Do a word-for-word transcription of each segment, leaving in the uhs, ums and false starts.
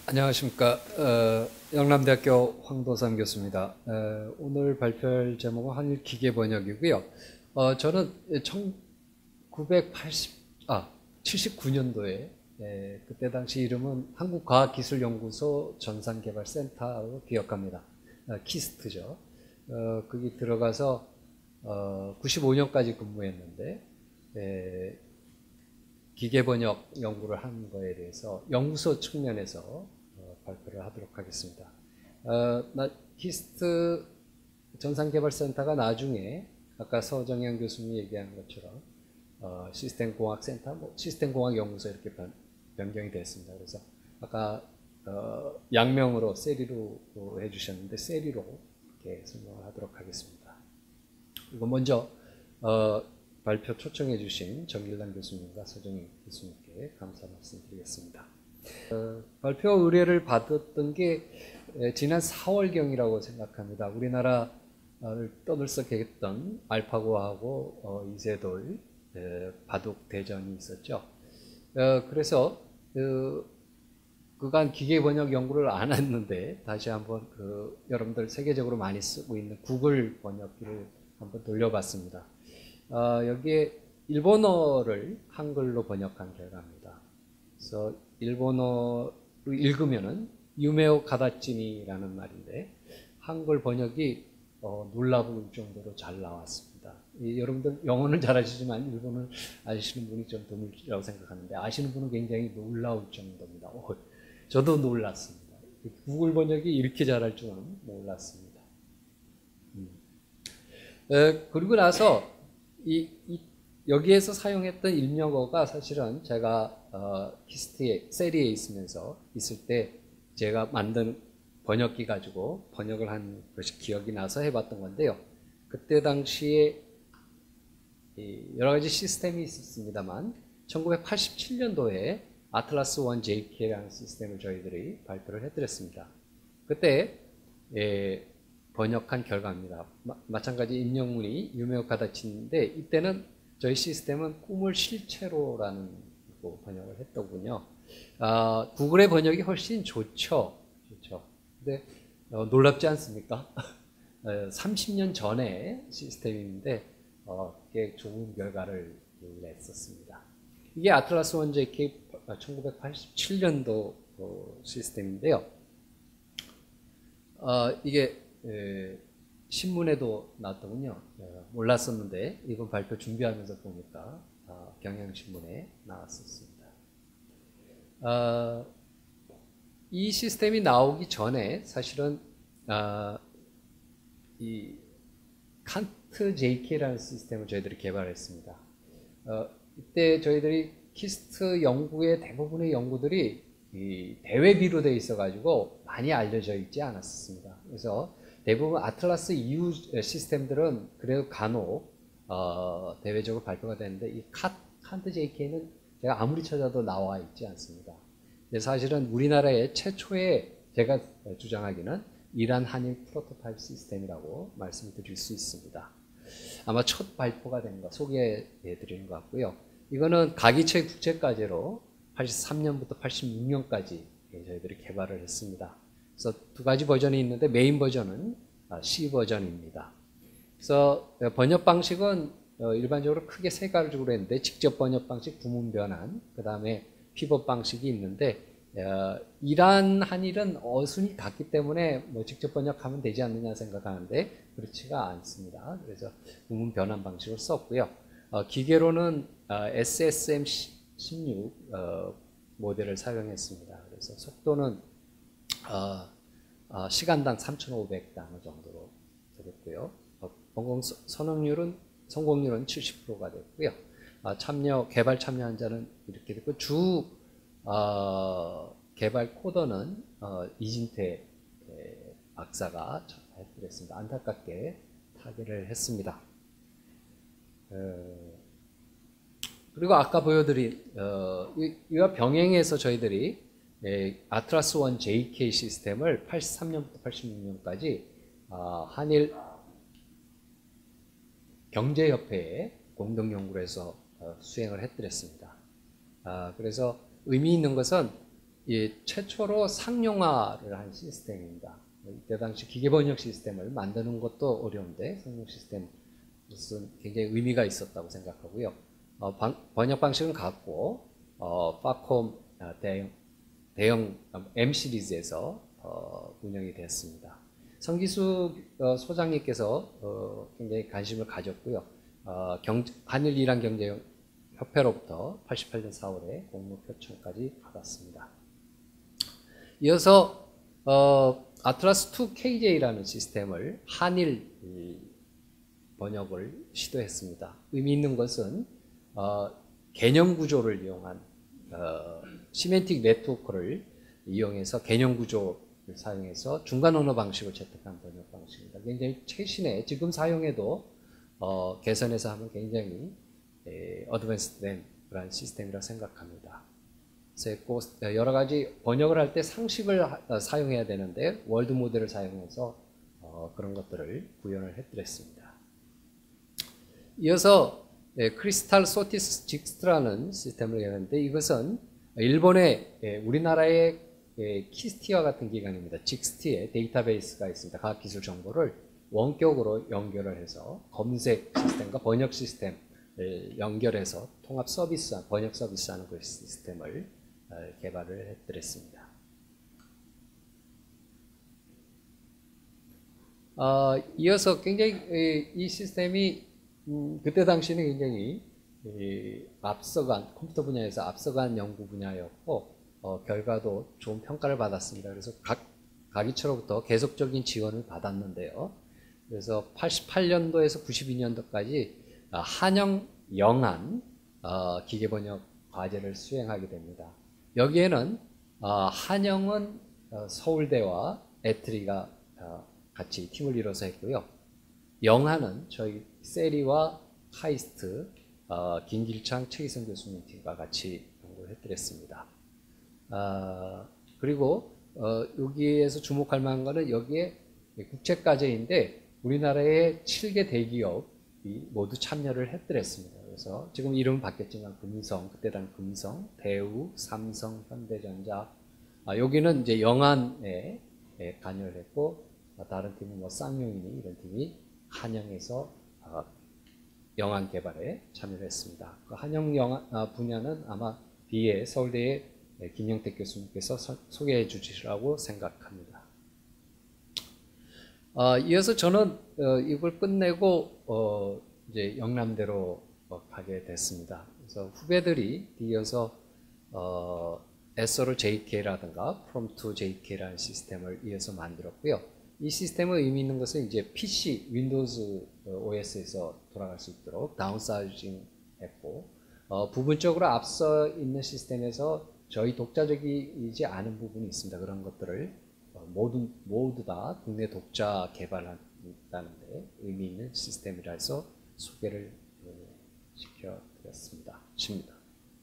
안녕하십니까. 어, 영남대학교 황도삼 교수입니다. 어, 오늘 발표할 제목은 한일 기계 번역이고요. 어, 저는 천구백팔십, 아, 칠십구 년도에 에, 그때 당시 이름은 한국과학기술연구소 전산개발센터로 기억합니다. 어, 키스트죠. 어, 거기 들어가서 어, 구십오 년까지 근무했는데 에, 기계번역 연구를 한 거에 대해서 연구소 측면에서 어, 발표를 하도록 하겠습니다. 어, 나, 키스트 전산개발센터가 나중에 아까 서정현 교수님이 얘기한 것처럼 어, 시스템공학센터, 뭐 시스템공학연구소 이렇게 변, 변경이 됐습니다. 그래서 아까 어, 양명으로 세리로 해주셨는데 세리로 이렇게 설명을 하도록 하겠습니다. 그리고 먼저 어, 발표 초청해 주신 정길남 교수님과 서정희 교수님께 감사 말씀드리겠습니다. 어, 발표 의뢰를 받았던 게 지난 사월경이라고 생각합니다. 우리나라를 떠들썩했던 알파고하고 어, 이세돌 에, 바둑 대전이 있었죠. 어, 그래서 그, 그간 기계 번역 연구를 안 했는데 다시 한번 그 여러분들 세계적으로 많이 쓰고 있는 구글 번역기를 한번 돌려봤습니다. 어, 여기에 일본어를 한글로 번역한 결과입니다. 그래서 일본어로 읽으면은 유메오 가다치니라는 말인데 한글 번역이 어, 놀라울 정도로 잘 나왔습니다. 이, 여러분들 영어는 잘 아시지만 일본을 아시는 분이 좀 드물다고 생각하는데 아시는 분은 굉장히 놀라울 정도입니다. 어, 저도 놀랐습니다. 구글 번역이 이렇게 잘할 줄은 몰랐습니다. 음. 에, 그리고 나서 이, 이, 여기에서 사용했던 입력어가 사실은 제가 어, 키스트에 세리에 있으면서 있을 때 제가 만든 번역기 가지고 번역을 한 것이 기억이 나서 해봤던 건데요. 그때 당시에 여러 가지 시스템이 있었습니다만 천구백팔십칠 년도에 아틀라스 원 제이케이라는 시스템을 저희들이 발표를 해드렸습니다. 그때 예, 번역한 결과입니다. 마, 마찬가지 입력문이 유메오 가다치인데 이때는 저희 시스템은 꿈을 실체로라는 번역을 했더군요. 아, 구글의 번역이 훨씬 좋죠. 좋죠. 근데 어, 놀랍지 않습니까? 어, 삼십 년 전의 시스템인데 어, 꽤 좋은 결과를 냈었습니다. 이게 아틀라스 원 제이케이 천구백팔십칠 년도 어, 시스템인데요. 어, 이게 에, 신문에도 나왔더군요. 에, 몰랐었는데 이번 발표 준비하면서 보니까 어, 경향신문에 나왔었습니다. 어, 이 시스템이 나오기 전에 사실은 어, 이 칸트 제이케이라는 시스템을 저희들이 개발했습니다. 어, 이때 저희들이 키스트 연구의 대부분의 연구들이 이 대외비로 되어 있어가지고 많이 알려져 있지 않았습니다. 그래서 대부분 아틀라스 이후 시스템들은 그래도 간혹 어, 대외적으로 발표가 되는데 이 칸트 제이케이는 제가 아무리 찾아도 나와 있지 않습니다. 사실은 우리나라의 최초의 제가 주장하기는 이란 한일 프로토타입 시스템이라고 말씀드릴 수 있습니다. 아마 첫 발표가 된 거 소개해 드리는 것 같고요. 이거는 가기체 국제과제로 팔십삼 년부터 팔십육 년까지 저희들이 개발을 했습니다. 그래서 두 가지 버전이 있는데 메인 버전은 C 버전입니다. 그래서 번역 방식은 일반적으로 크게 세 가지로 했는데 직접 번역 방식, 부문 변환, 그 다음에 피벗 방식이 있는데 이란 한일은 어순이 같기 때문에 뭐 직접 번역하면 되지 않느냐 생각하는데 그렇지가 않습니다. 그래서 부문 변환 방식을 썼고요. 어, 기계로는 어, 에스에스엠 십육 어, 모델을 사용했습니다. 그래서 속도는 어, 어, 시간당 삼천오백 단어 정도로 되겠고요. 어, 성공, 선응률은, 성공률은 칠십 퍼센트가 됐고요. 어, 참여, 개발 참여 환자는 이렇게 됐고, 주 어, 개발 코더는 어, 이진태 박사가 했습니다. 안타깝게 타결을 했습니다. 어, 그리고 아까 보여드린 어, 이와 병행해서 저희들이 예, 아틀라스 원 제이케이 시스템을 팔십삼 년부터 팔십육 년까지 어, 한일 경제협회에 공동연구를 해서 어, 수행을 해드렸습니다. 아, 그래서 의미 있는 것은 이 최초로 상용화를 한 시스템입니다. 이때 당시 기계번역 시스템을 만드는 것도 어려운데 상용 시스템으로서는 굉장히 의미가 있었다고 생각하고요. 어, 방, 번역 방식은 같고 어, 파콤 대형, 대형 M 시리즈에서 어, 운영이 됐습니다. 성기수 어, 소장님께서 어, 굉장히 관심을 가졌고요. 어, 경, 한일 이란 경제 협회로부터 팔십팔 년 사월에 공모 표창까지 받았습니다. 이어서 어, 아틀라스 투 케이제이라는 시스템을 한일 번역을 시도했습니다. 의미 있는 것은 어, 개념 구조를 이용한 어, 시멘틱 네트워크를 이용해서 개념 구조를 사용해서 중간 언어 방식을 채택한 번역 방식입니다. 굉장히 최신의 지금 사용해도 어, 개선해서 하면 굉장히 어드밴스된 그런 시스템이라고 생각합니다. 그래서 여러 가지 번역을 할 때 상식을 사용해야 되는데 월드 모델을 사용해서 어, 그런 것들을 구현을 해드렸습니다. 이어서 예, 크리스탈 소티스 직스트라는 시스템을 했는데 이것은 일본의 예, 우리나라의 예, 키스티와 같은 기관입니다. 직스티에 데이터베이스가 있습니다. 과학기술 정보를 원격으로 연결을 해서 검색 시스템과 번역 시스템 연결해서 통합 서비스, 번역 서비스하는 그 시스템을 개발을 해드렸습니다. 어, 이어서 굉장히 이 시스템이 음, 그때 당시는 굉장히 이, 앞서간 컴퓨터 분야에서 앞서간 연구 분야였고 어, 결과도 좋은 평가를 받았습니다. 그래서 각 가기처로부터 계속적인 지원을 받았는데요. 그래서 팔십팔 년도에서 구십이 년도까지 한영 영안 어, 기계번역 과제를 수행하게 됩니다. 여기에는 어, 한영은 어, 서울대와 에트리가 어, 같이 팀을 이뤄서 했고요. 영안은 저희 세리와 카이스트, 어, 김길창, 최희성 교수님 팀과 같이 연구를 해드렸습니다. 어, 그리고 어, 여기에서 주목할 만한 것은 여기에 국제과제인데 우리나라의 칠 개 대기업이 모두 참여를 해드렸습니다. 그래서 지금 이름은 바뀌었지만 금성, 그때 당 금성, 대우, 삼성, 현대전자, 아, 여기는 이제 영안에 예, 관여를 했고 아, 다른 팀은 뭐 쌍용이니 이런 팀이 한영에서 아, 영안 개발에 참여를 했습니다. 그 한영 영안 아, 분야는 아마 뒤에 서울대의 김영택 교수님께서 서, 소개해 주시라고 생각합니다. 어, 이어서 저는 어, 이걸 끝내고 어, 이제 영남대로 어, 가게 됐습니다. 그래서 후배들이 이어서 어, 에스오를 제이케이라든가 프롬 투 제이케이라는 시스템을 이어서 만들었고요. 이 시스템의 의미 있는 것은 이제 피씨, 윈도우즈 오에스에서 돌아갈 수 있도록 다운사이징 했고 어, 부분적으로 앞서 있는 시스템에서 저희 독자적이지 않은 부분이 있습니다. 그런 것들을 모두, 모두 다 국내 독자 개발한다는데 의미 있는 시스템이라 해서 소개를 시켜드렸습니다. 십니다.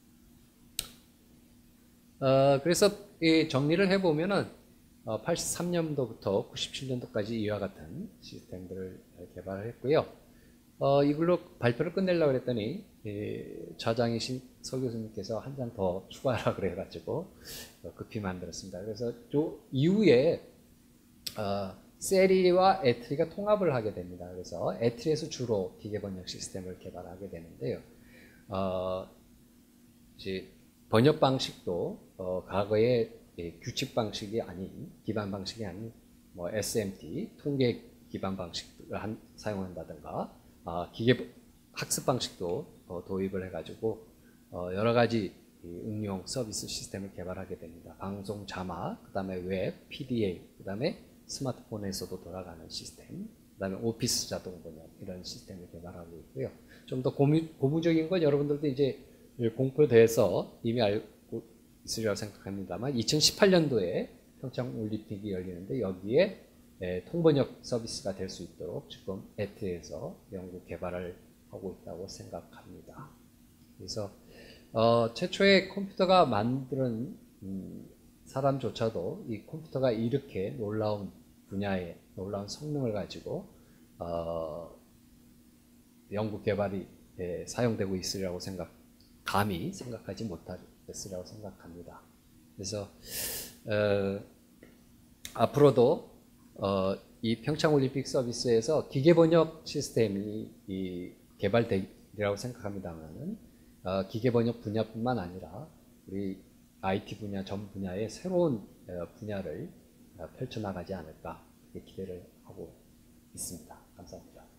어, 그래서 이 정리를 해보면은 어, 팔십삼 년도부터 구십칠 년도까지 이와 같은 시스템들을 개발을 했고요. 어, 이걸로 발표를 끝내려고 했더니 예, 저장이신 서 교수님께서 한 장 더 추가하라 그래가지고 어, 급히 만들었습니다. 그래서 요 이후에 어, 세리와 에트리가 통합을 하게 됩니다. 그래서 에트리에서 주로 기계번역 시스템을 개발하게 되는데요. 어, 이제 번역 방식도 어, 과거에 예, 규칙 방식이 아닌 기반 방식이 아닌 뭐 에스엠티 통계 기반 방식을 한, 사용한다든가 아, 기계 학습 방식도 어, 도입을 해가지고 어, 여러 가지 응용 서비스 시스템을 개발하게 됩니다. 방송 자막, 그 다음에 웹, 피디에이, 그 다음에 스마트폰에서도 돌아가는 시스템, 그 다음에 오피스 자동 번역 이런 시스템을 개발하고 있고요. 좀 더 고무적인 건 여러분들도 이제 공표돼서 이미 알고 있으리라고 생각합니다만 이천십팔 년도에 평창 올림픽이 열리는데 여기에 예, 통번역 서비스가 될 수 있도록 지금 에트에서 연구 개발을 하고 있다고 생각합니다. 그래서 어, 최초의 컴퓨터가 만드는 음, 사람조차도 이 컴퓨터가 이렇게 놀라운 분야에 놀라운 성능을 가지고 어, 연구 개발이 예, 사용되고 있으리라고 생각, 감히 생각하지 못했으리라고 생각합니다. 그래서 어, 앞으로도 어, 이 평창올림픽 서비스에서 기계번역 시스템이 이 개발되리라고 생각합니다만은 어, 기계번역 분야뿐만 아니라 우리 아이티 분야 전 분야의 새로운 어, 분야를 어, 펼쳐나가지 않을까 기대를 하고 있습니다. 감사합니다.